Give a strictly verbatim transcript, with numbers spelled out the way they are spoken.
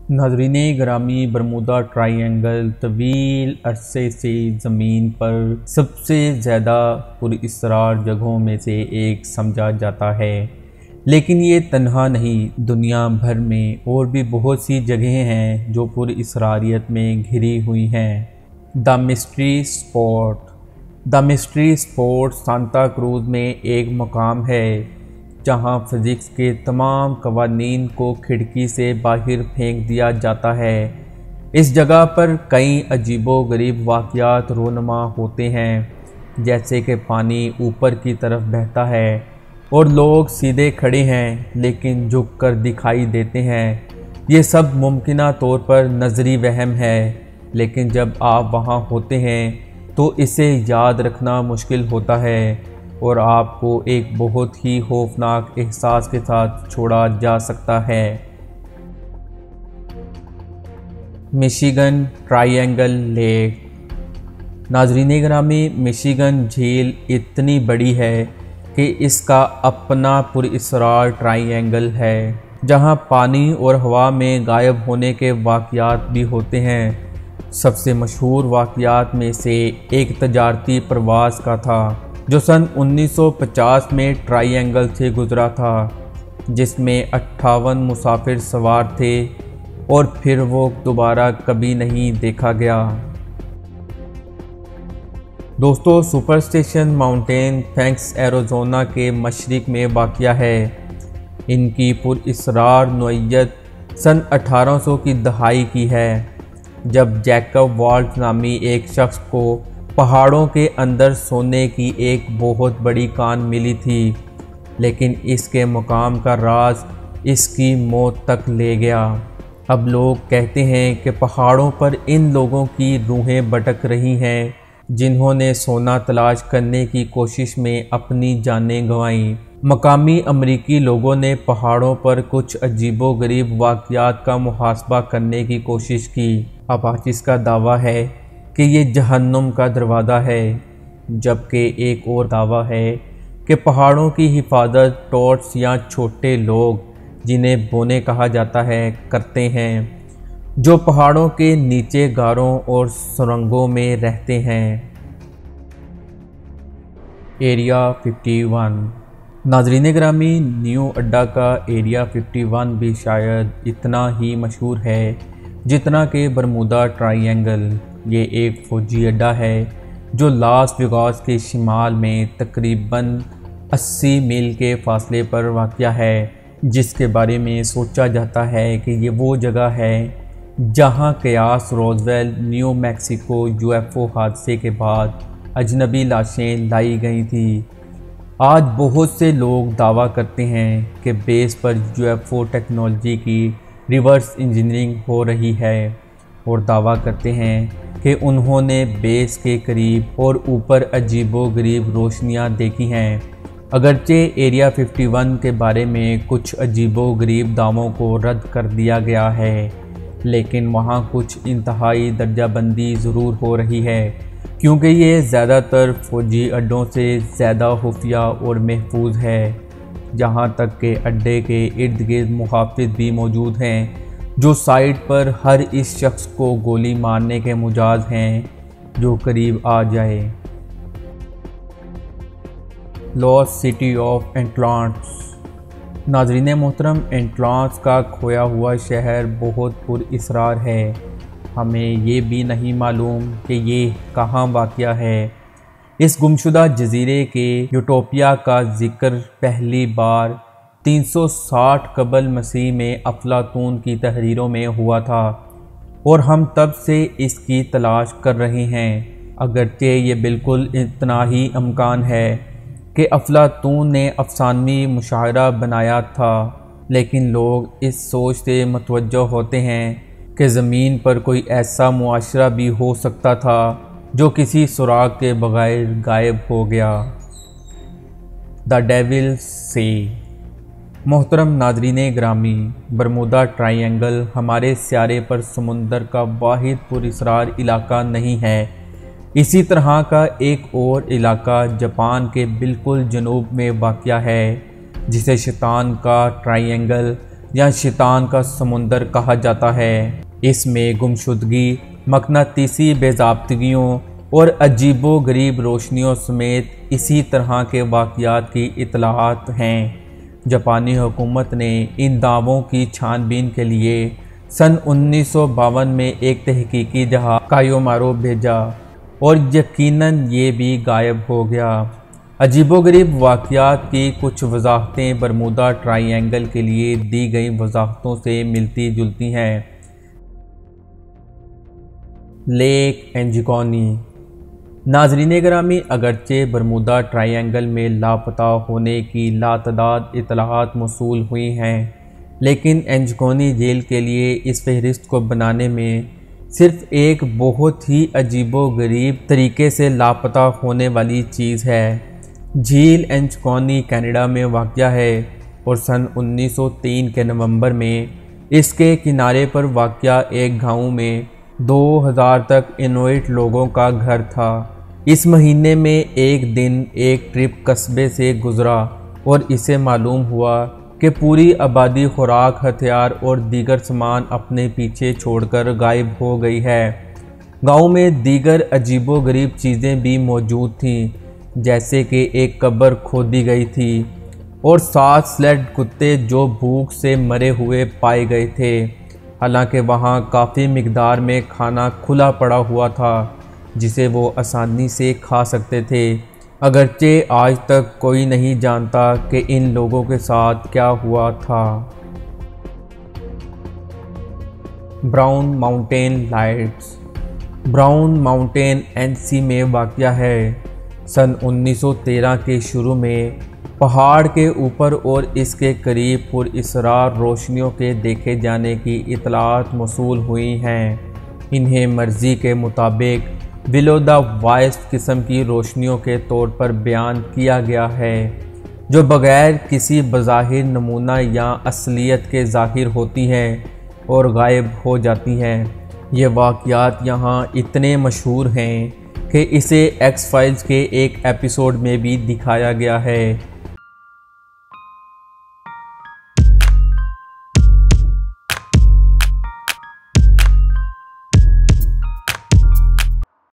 नाज़रीन ग्रामी, Bermuda triangle तवील अरसे से ज़मीन पर सबसे ज़्यादा पुरअसरार जगहों में से एक समझा जाता है, लेकिन ये तन्हा नहीं। दुनिया भर में और भी बहुत सी जगहें हैं जो पुरअसरारियत में घिरी हुई हैं। The mystery spot the mystery spot Santa Cruz में एक मकाम है जहां फिज़िक्स के तमाम कवानीन को खिड़की से बाहर फेंक दिया जाता है। इस जगह पर कई अजीबो गरीब वाक़यात रोनुमा होते हैं, जैसे कि पानी ऊपर की तरफ बहता है और लोग सीधे खड़े हैं लेकिन झुक कर दिखाई देते हैं। ये सब मुमकिना तौर पर नज़री वहम है, लेकिन जब आप वहाँ होते हैं तो इसे याद रखना मुश्किल होता है और आपको एक बहुत ही खौफनाक एहसास के साथ छोड़ा जा सकता है। Michigan triangle lake. नाज़रीन ग्रामी, मिशिगन झील इतनी बड़ी है कि इसका अपना पुरअसरार ट्रायंगल है, जहां पानी और हवा में गायब होने के वाक़यात भी होते हैं। सबसे मशहूर वाक़यात में से एक तजारती प्रवास का था जो सन उन्नीस सौ पचास में ट्रायंगल से गुजरा था, जिसमें अट्ठावन मुसाफिर सवार थे और फिर वो दोबारा कभी नहीं देखा गया। दोस्तों, सुपरस्टिशन माउंटेन फैंक्स एरिज़ोना के मशरिक में वाक़या है। इनकी पुरअसरार नौइयत सन अठारह सौ की दहाई की है, जब जैकब वॉल्ट नामी एक शख्स को पहाड़ों के अंदर सोने की एक बहुत बड़ी कान मिली थी, लेकिन इसके मुकाम का राज इसकी मौत तक ले गया। अब लोग कहते हैं कि पहाड़ों पर इन लोगों की रूहें भटक रही हैं जिन्होंने सोना तलाश करने की कोशिश में अपनी जानें गंवाईं। मकामी अमरीकी लोगों ने पहाड़ों पर कुछ अजीबो गरीब वाक़यात का मुहासबा करने की कोशिश की। अपाचिस का दावा है कि ये जहन्नुम का दरवाज़ा है, जबकि एक और दावा है कि पहाड़ों की हिफाजत टॉर्च या छोटे लोग, जिन्हें बोने कहा जाता है, करते हैं, जो पहाड़ों के नीचे गारों और सुरंगों में रहते हैं। एरिया इक्यावन। नाज़रीन ग्रामी, न्यू अड्डा का एरिया इक्यावन भी शायद इतना ही मशहूर है जितना कि बरमूदा ट्रायंगल। ये एक फ़ौजी अड्डा है जो लास वेगास के शिमाल में तकरीबन अस्सी मील के फासले पर वाक़या है, जिसके बारे में सोचा जाता है कि ये वो जगह है जहां कयास रोजवेल न्यू मैक्सिको यूएफओ हादसे के बाद अजनबी लाशें लाई गई थी। आज बहुत से लोग दावा करते हैं कि बेस पर यूएफओ टेक्नोलॉजी की रिवर्स इंजीनियरिंग हो रही है और दावा करते हैं कि उन्होंने बेस के करीब और ऊपर अजीबो गरीब रोशनियां देखी हैं। अगरचे एरिया इक्यावन के बारे में कुछ अजीबो गरीब दावों को रद्द कर दिया गया है, लेकिन वहाँ कुछ इंतहाई दर्जाबंदी ज़रूर हो रही है, क्योंकि ये ज़्यादातर फ़ौजी अड्डों से ज़्यादा खुफिया और महफूज है। जहाँ तक के अड्डे के इर्द गिर्द मुहाफ़िज़ भी मौजूद हैं जो साइट पर हर इस शख्स को गोली मारने के मुजाज हैं जो करीब आ जाए। Lost city of Atlantis. नाज़रीन मोहतरम, एटलांटिस का खोया हुआ शहर बहुत पुरअसरार है। हमें ये भी नहीं मालूम कि ये कहाँ वाक़या है। इस गुमशुदा जजीरे के यूटोपिया का जिक्र पहली बार तीन सौ साठ कबल मसीह में अफलातून की तहरीरों में हुआ था और हम तब से इसकी तलाश कर रहे हैं। अगरचे ये बिल्कुल इतना ही इम्कान है कि अफलातून ने अफसानवी मुशायरा बनाया था, लेकिन लोग इस सोच से मतवज्जो होते हैं कि ज़मीन पर कोई ऐसा मुआशरा भी हो सकता था जो किसी सुराग के बगैर गायब हो गया। The devil sea. मोहतरम नाज़रीन ग्रामी, बरमूदा ट्रायंगल हमारे स्यारे पर समुंदर का वाहिद पुरअसरार इलाका नहीं है। इसी तरह का एक और इलाका जापान के बिल्कुल जनूब में वाक़या है, जिसे शैतान का ट्रायंगल یا شیطان کا سمندر کہا جاتا ہے۔ اس میں گمشدگی، مقناطیسی بے ضابطگیوں اور عجیب و غریب روشنیوں سمیت اسی طرح کے واقعات کی اطلاعات ہیں۔ جاپانی حکومت نے ان دعووں کی چھان بین کے لیے سن انیس سو باون میں ایک تحقیقی جہاز کایومارو بھیجا اور یقیناً یہ بھی غائب ہو گیا۔ عجیب و غریب واقعات کی کچھ وضاحتیں برمودا ٹرائی اینگل کے لیے دی گئی وضاحتوں سے ملتی جلتی ہیں۔ Lake Anjikuni. ناظرین گرامی، اگرچہ برمودا ٹرائی اینگل میں لاپتہ ہونے کی لاتعداد اطلاعات موصول ہوئی ہیں، لیکن انجکونی جھیل کے لیے اس فہرست کو بنانے میں صرف ایک بہت ہی عجیب و غریب طریقے سے لاپتہ ہونے والی چیز ہے۔ جھیل انجکونی کینیڈا میں واقع ہے اور سن انیس سو تین کے نومبر میں اس کے کنارے پر واقع ایک گاؤں میں دو ہزار تک انویٹ لوگوں کا گھر تھا۔ اس مہینے میں ایک دن ایک ٹرپ قصبے سے گزرا اور اسے معلوم ہوا کہ پوری آبادی خوراک، ہتھیار اور دیگر سامان اپنے پیچھے چھوڑ کر غائب ہو گئی ہے۔ گاؤں میں دیگر عجیب و غریب چیزیں بھی موجود تھیں، جیسے کہ ایک قبر کھودی گئی تھی اور سات سلیڈ کتے جو بھوک سے مرے ہوئے پائے گئے تھے، حالانکہ وہاں کافی مقدار میں کھانا کھلا پڑا ہوا تھا جسے وہ آسانی سے کھا سکتے تھے، اگرچہ آج تک کوئی نہیں جانتا کہ ان لوگوں کے ساتھ کیا ہوا تھا۔ Brown Mountain lights. Brown Mountain NC سی میں واقع ہے۔ سن انیس سو تیرہ کے شروع میں پہاڑ کے اوپر اور اس کے قریب پر اسرار روشنیوں کے دیکھے جانے کی اطلاعات موصول ہوئی ہیں۔ انہیں مرضی کے مطابق ولو دا وائسپ قسم کی روشنیوں کے طور پر بیان کیا گیا ہے، جو بغیر کسی بظاہر نمونہ یا اصلیت کے ظاہر ہوتی ہیں اور غائب ہو جاتی ہیں۔ یہ واقعات یہاں اتنے مشہور ہیں کہ اسے ایکس فائلز کے ایک ایپیسوڈ میں بھی دکھایا گیا ہے۔